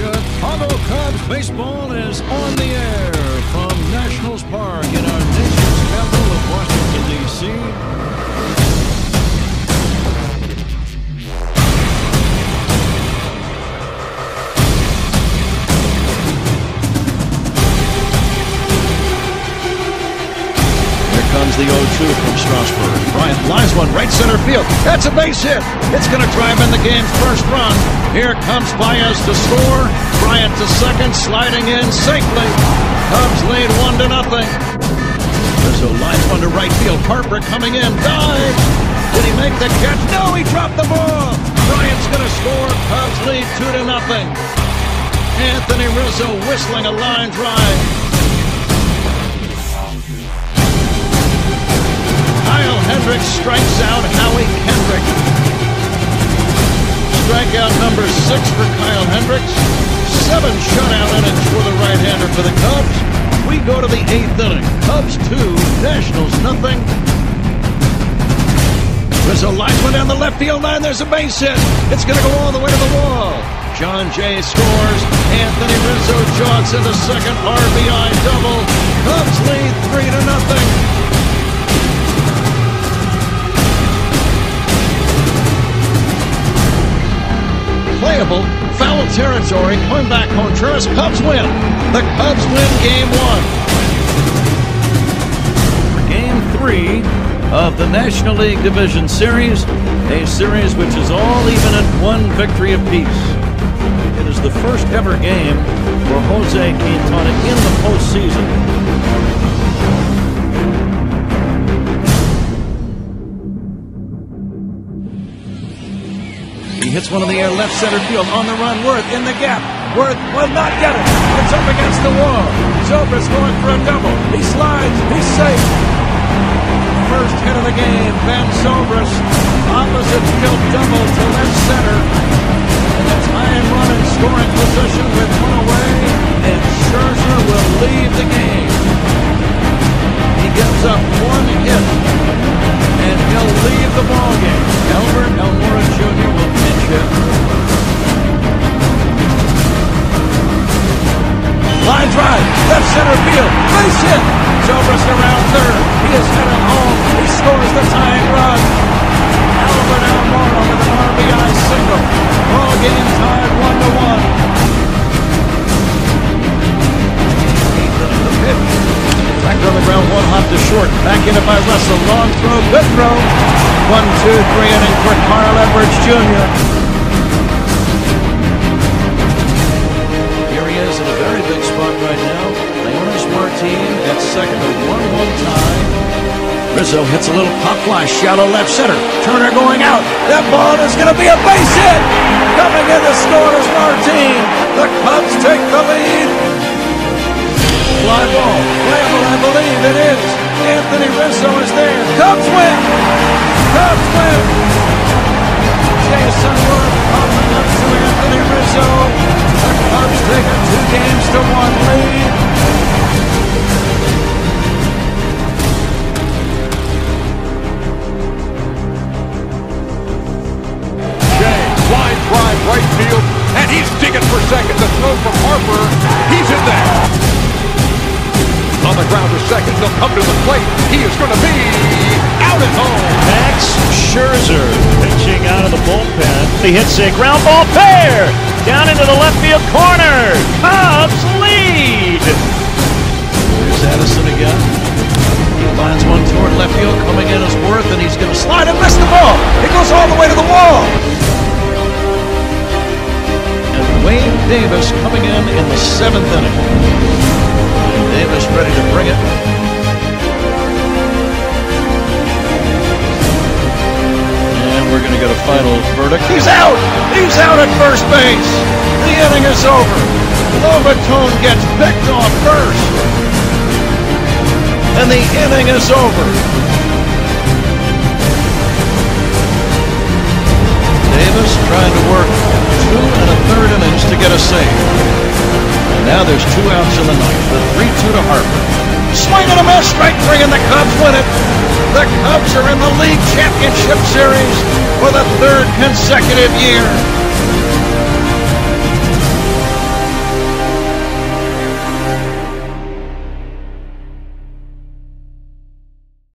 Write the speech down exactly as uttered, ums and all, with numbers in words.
Chicago Cubs baseball is on the air from Nationals Park in our nation's capital of Washington, D C Here comes the oh two from Strasburg. Bryant lines one right center field. That's a base hit. It's going to drive in the game's first run. Here comes Vallese to score. Bryant to second, sliding in safely. Cubs lead one to nothing. Rizzo lines one to right field. Harper coming in, dive. Did he make the catch? No, he dropped the ball. Bryant's going to score. Cubs lead two to nothing. Anthony Rizzo whistling a line drive. Kyle Hendricks strikes out Howie Kendrick. Strikeout number six for Kyle Hendricks. Seven shutout innings for the right-hander for the Cubs. We go to the eighth inning. Cubs two, Nationals nothing. Rizzo lines one down the left field line. There's a base hit. It's going to go all the way to the wall. John Jay scores. Anthony Rizzo jogs into second. R B I double. Cubs lead three to nothing. Playable, foul territory, coming back Contreras, Cubs win. The Cubs win game one. For game three of the National League Division Series, a series which is all even at one victory apiece. It is the first ever game for Jose Quintana in the postseason. He hits one in the air, left center field, on the run. Worth in the gap. Worth will not get it. It's up against the wall. Zobrist going for a double. He slides. He's safe. First hit of the game. Ben Zobrist, opposite field double to left center. And it's high and run in scoring position with one away. And Scherzer will leave the game. He gives up one hit. And he'll leave the ball game. Albert Almora Junior will pinch hit. Line drive, left center field, base hit. Zobrist around third. He is headed home. He scores the tying run. Albert Almora with an R B I single. Ball game tied one to one. Eighth inning, the pitch. Back on the ground, one hop to short. Back in it by Russell. Long throw, good throw. One, two, three inning for Carl Edwards Junior Here he is in a very big spot right now. Leonis Martin at second, a one one tie. Rizzo hits a little pop fly, shallow left center. Turner going out. That ball is going to be a base hit. Coming in to score is Martin. The Cubs take the lead. Fly ball, playable, I believe it is. Anthony Rizzo is there. Cubs win. Cubs win. Jason Worth popping up to Anthony Rizzo. The Cubs take a two games to one lead. Jay, wide drive right field, and he's digging for second. The throw from Harper. He's in there. On the ground to second, they'll come to the plate. He is going to be out at home. Max Scherzer pitching out of the bullpen. He hits a ground ball fair down into the left field corner. Cubs lead. There's Addison again. He lines one toward left field, coming in as Worth, and he's going to slide and miss the ball. It goes all the way to the wall. And Wade Davis coming in in the seventh inning. Davis ready to bring it. And we're going to get a final verdict. He's out! He's out at first base! The inning is over. Lobatone gets picked off first. And the inning is over. Davis trying to work two and a third innings to get a save. And now there's two outs in the ninth. The three two to Harper. Swing and a miss, strike three, and the Cubs win it. The Cubs are in the league championship series for the third consecutive year.